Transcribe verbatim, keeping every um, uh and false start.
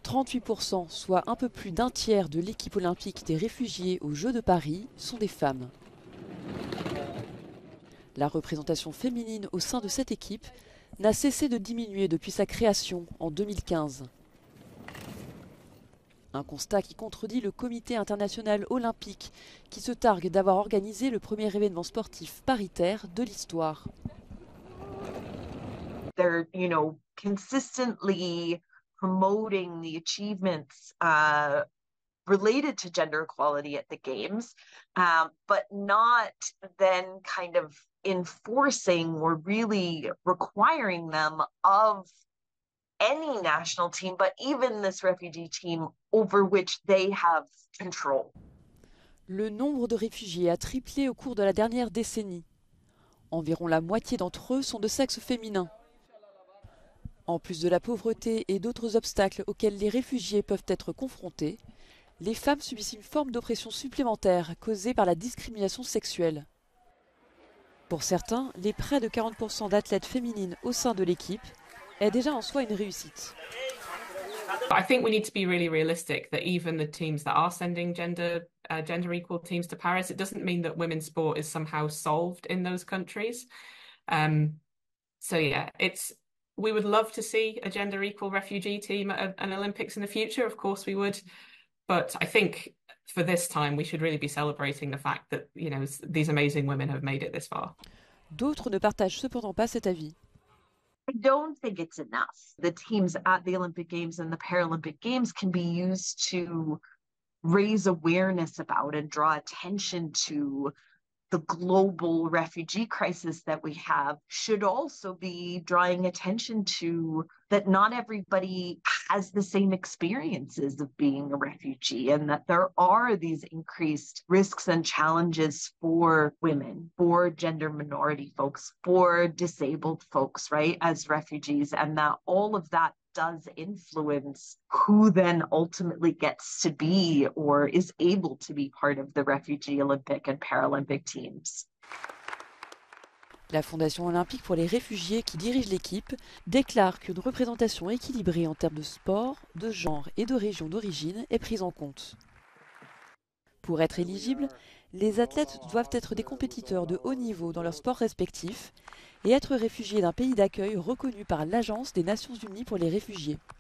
trente-huit pour cent, soit un peu plus d'un tiers de l'équipe olympique des réfugiés aux Jeux de Paris, sont des femmes. La représentation féminine au sein de cette équipe n'a cessé de diminuer depuis sa création en deux mille quinze. Un constat qui contredit le Comité international olympique qui se targue d'avoir organisé le premier événement sportif paritaire de l'histoire. They're, you know, consistently promoting the achievements uh, related to gender equality at the Games, um, but not then kind of enforcing or really requiring them of any national team, but even this refugee team over which they have control. Le nombre de réfugiés a triplé au cours de la dernière décennie. Environ la moitié d'entre eux sont de sexe féminin. En plus de la pauvreté et d'autres obstacles auxquels les réfugiés peuvent être confrontés, les femmes subissent une forme d'oppression supplémentaire causée par la discrimination sexuelle. Pour certains, les près de quarante pour cent d'athlètes féminines au sein de l'équipe est déjà en soi une réussite. I think we need to be really realistic that even the teams that are sending gender uh, gender equal teams to Paris, it doesn't mean that women's sport is somehow solved in those countries. Um, so yeah, it's we would love to see a gender equal refugee team at an Olympics in the future. Of course we would, but I think for this time we should really be celebrating the fact that, you know, these amazing women have made it this far. D'autres ne partagent cependant pas cet avis. I don't think it's enough. The teams at the Olympic Games and the Paralympic Games can be used to raise awareness about and draw attention to the global refugee crisis that we have. Should also be drawing attention to that not everybody has the same experiences of being a refugee, and that there are these increased risks and challenges for women, for gender minority folks, for disabled folks, right, as refugees, and that all of that does influence who then ultimately gets to be or is able to be part of the refugee Olympic and Paralympic teams. La Fondation olympique pour les réfugiés qui dirige l'équipe déclare qu'une représentation équilibrée en termes de sport, de genre et de région d'origine est prise en compte. Pour être éligibles, les athlètes doivent être des compétiteurs de haut niveau dans leur sport respectif et être réfugiés d'un pays d'accueil reconnu par l'Agence des Nations Unies pour les réfugiés.